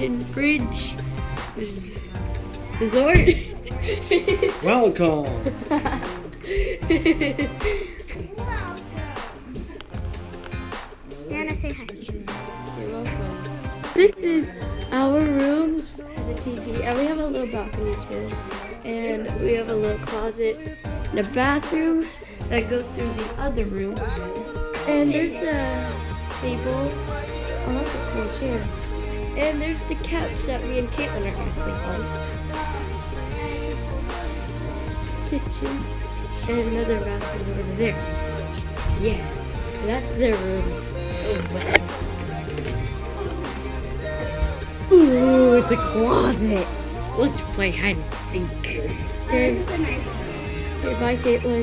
kitchen, fridge, resort. Welcome. Nana, say hi. You're welcome. This is our room. Has a TV, and we have a little balcony too. And we have a little closet and a bathroom that goes through the other room. And there's a table. Oh, that's a cool chair. And there's the couch that me and Caitlin are gonna sleep on. Kitchen. And another bathroom over there. Yeah, that's their room. Ooh, it's a closet. Let's play hide and seek. Okay, bye, Caitlin.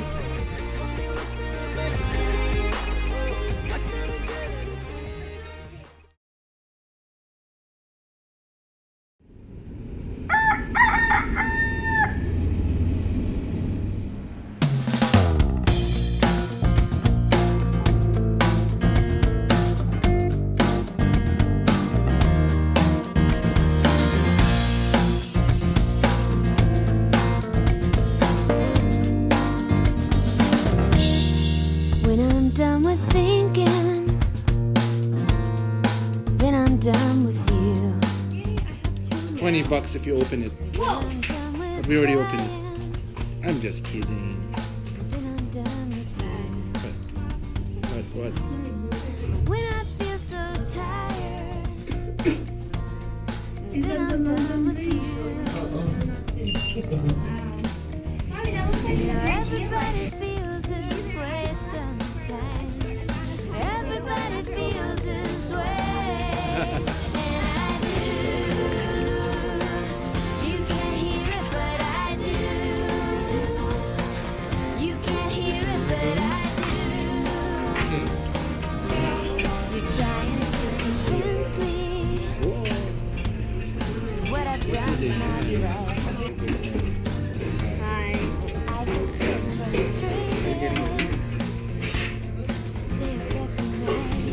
When I'm done with thinking, then I'm done with you. It's $20 if you open it. Whoa! But we already opened it. I'm just kidding. Then I'm done with you. What? When I feel so tired, then I'm done with you. You know, everybody feels this way sometimes. Everybody feels this way. And I do. You can't hear it, but I do. You can't hear it, but I do. You're trying to convince me what I've done is not right. Hi. I get so frustrated. Stay up every night.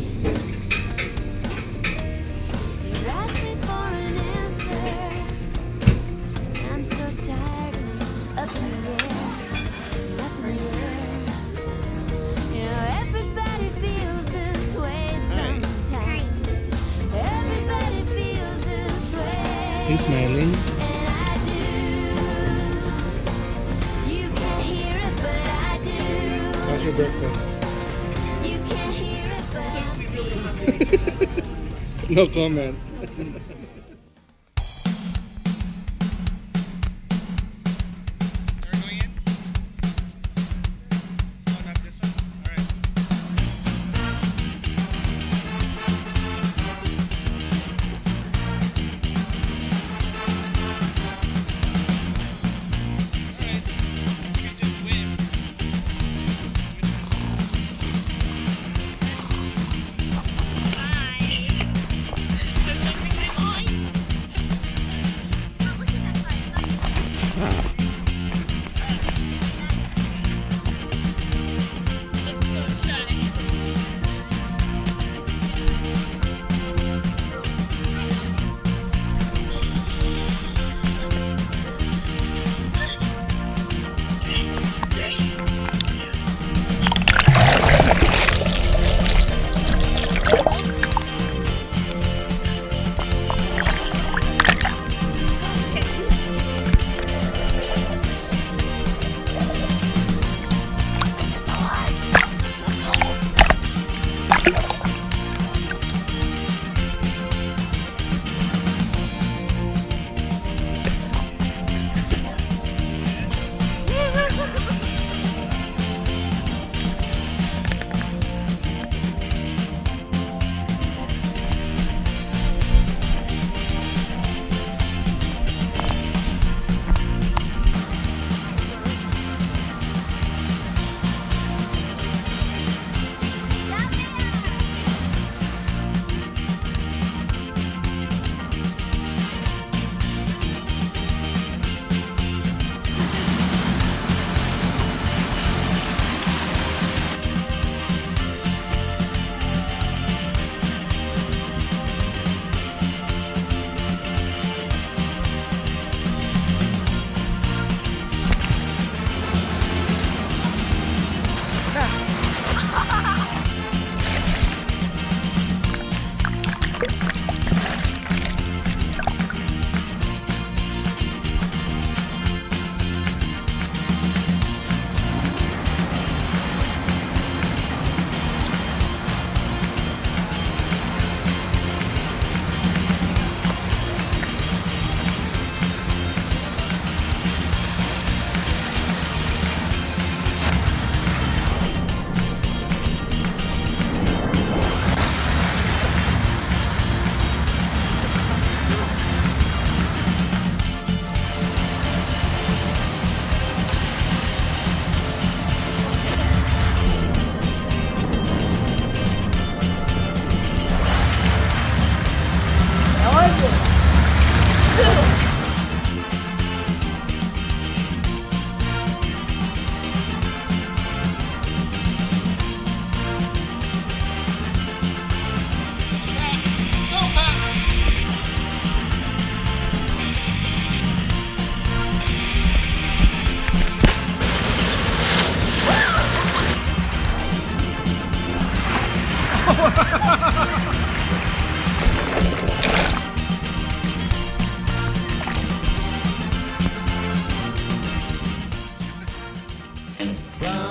You ask me for an answer. I'm so tired and up in the air. Up in the air. You know, everybody feels this way sometimes. Everybody feels this way. He's smiling. And I do. You can't hear it, but I do. How's your breakfast? You can't hear it, but No comment.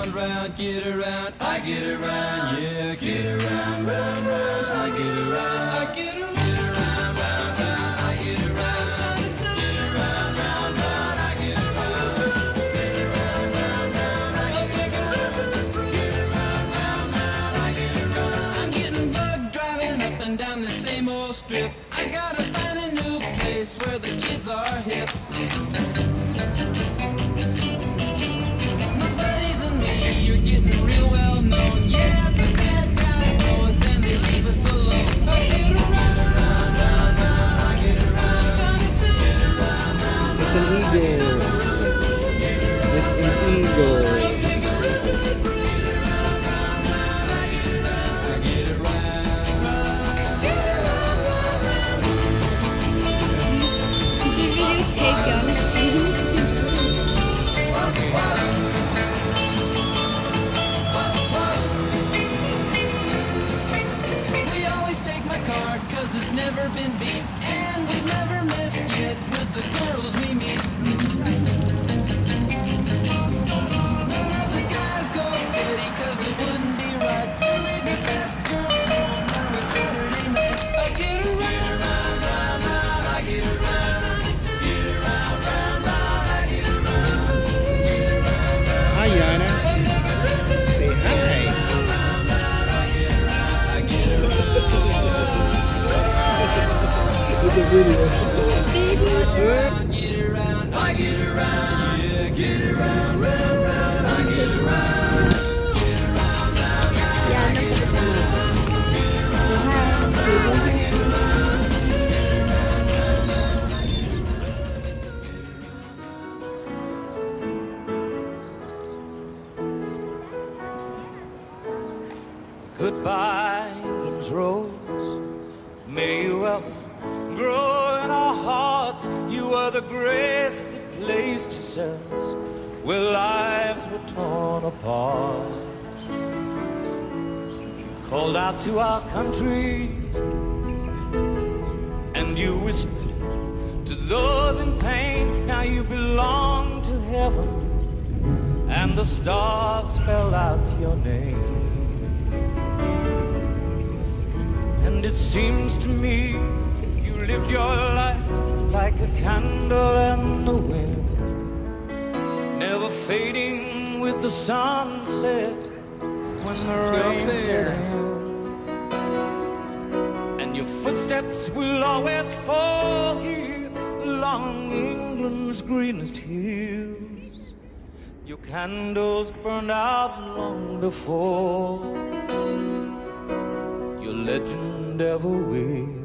round, round, get around, I get around, yeah, get around, round, round, I get around, I get around, round, round, I get around, get around, round, round, I get around, get around, round, round, I get around, get around, round, round, I get around. I'm getting bugged driving up and down the same old strip. I gotta find a new place where the kids are hip. You're getting real well known. Yeah, the bad guys know us and they leave us alone. I get around, round, round, round, I get around, get around, round, It's an eagle. It's an eagle. Cause it's never been beat, and we've never missed yet with the girls we meet. None of the guys go steady, cause it wouldn't be right to leave your best girl home on a Saturday night. I get around, round, round, round, I get around, get around, round, round, I get around, get around, round. Hi, Yana. Say hi. It's a video. I get around, I get around, yeah, get around, round, round, I get around, get around, round, round, I get around, get around, round, round, I get around, get around, round, round, I get around. Goodbye, England's rose, may you ever grow in our hearts. You are the grace that placed yourselves where lives were torn apart. You called out to our country and you whispered to those in pain. Now you belong to heaven and the stars spell out your name. And it seems to me you lived your life like a candle in the wind, never fading with the sunset when the rain set in. And your footsteps will always fall here along England's greenest hills. Your candles burned out long before your legend ever will.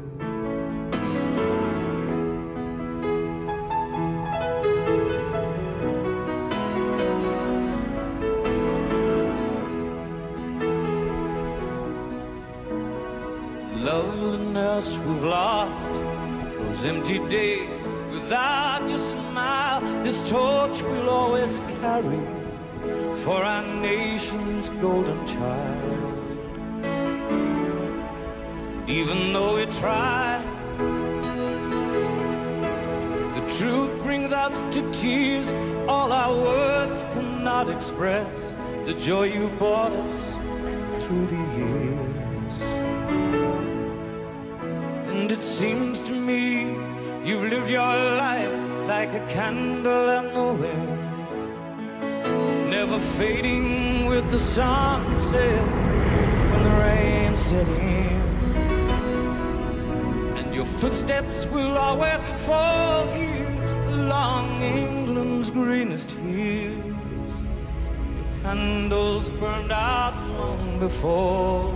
Loveliness we've lost, those empty days without your smile. This torch we'll always carry for our nation's golden child. Even though we try, the truth brings us to tears. All our words cannot express the joy you've brought us through the years. And it seems to me you've lived your life like a candle in the wind, never fading with the sunset when the rain set in. And your footsteps will always fall here along England's greenest hills. Candles burned out long before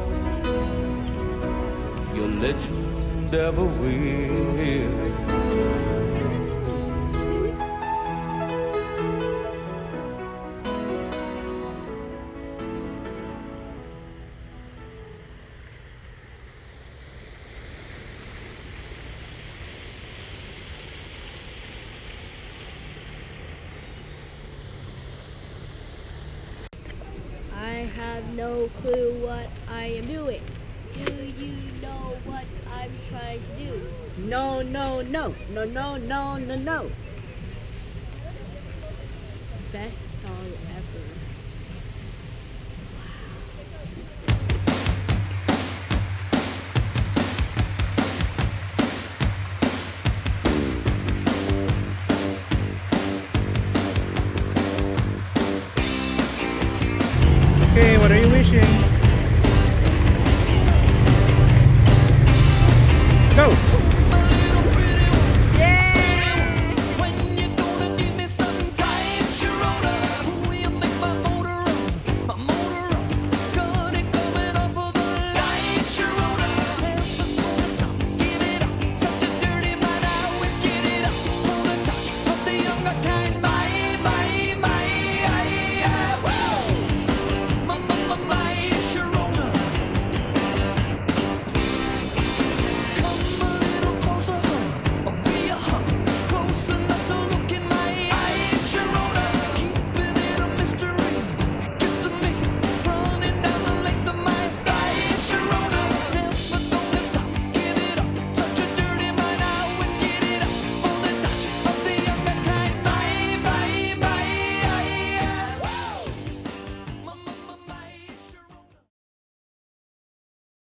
your legend ever will. I have no clue what I am doing. Do you know what I'm trying to do? No, no, no, no, no, no, no, no. Best song ever. Okay, what are you wishing?